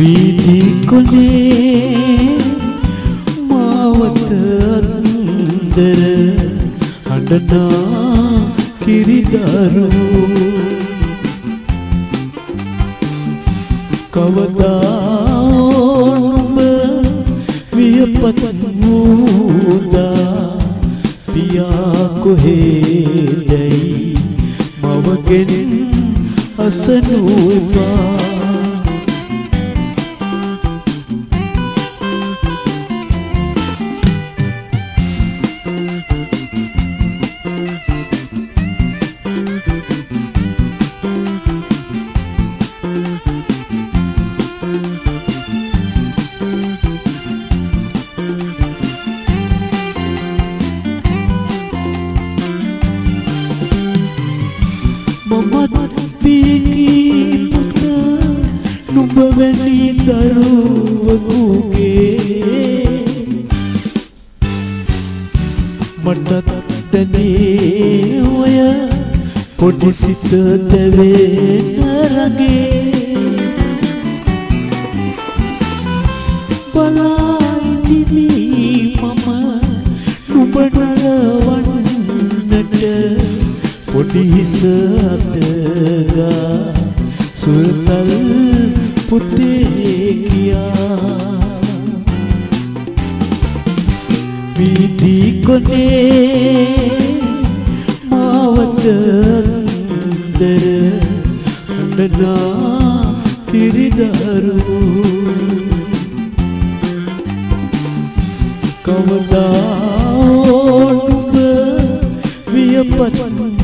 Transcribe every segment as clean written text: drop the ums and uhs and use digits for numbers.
වීදි කොනේ මාවත අන්දර හඬනා කිරිදරු කවදා ඔබ වියපත් මුදා පියා කොහෙදයි මවගෙන් අසනු එපා මමත් පියකී පුත නුඹ වැනි දරුවෙකුගේ මටත් දැනේ ඔය පොඩි සිත දැවෙන රගේ බලායිතිමි මම නුඹ නරවන්නට පොඩි හිස අතගා සුරතල් පුතේ කියා වීදි කොනේ මාවත අන්දර හඬනා කිරිදරු කවදා ඔබ වියපත්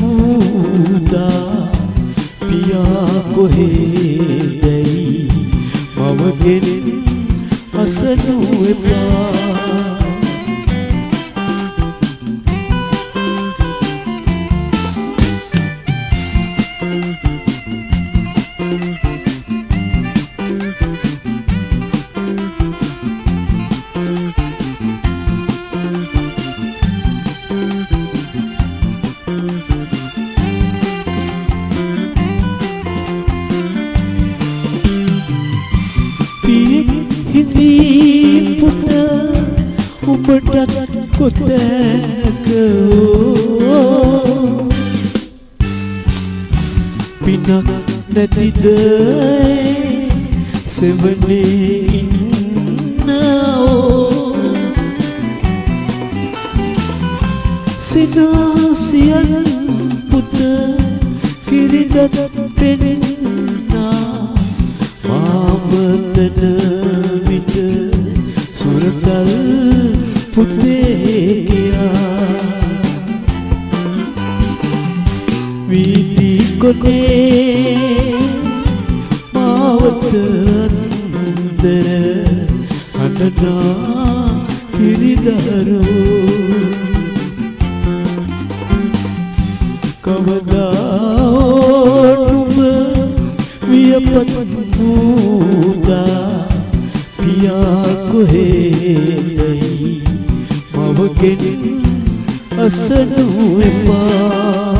මුදා පියා කොහෙදයි මවගෙන් අසනු එපා හිඳී පුත ඔබටත් කොතැනක පිනක් නැතිද සෙවනේ ඉන්නෝ සිනාසියන් පුත කිරිදත් පෙනෙන්නා මාවතන විට සුරතල් පුතේ කියා වීදි කොනේ මාවත අන්දර හඬනා කිරිදරු කවදා ඔබ වියපත් මුදා පියා කොහෙදයි මවගෙන් අසනු එපා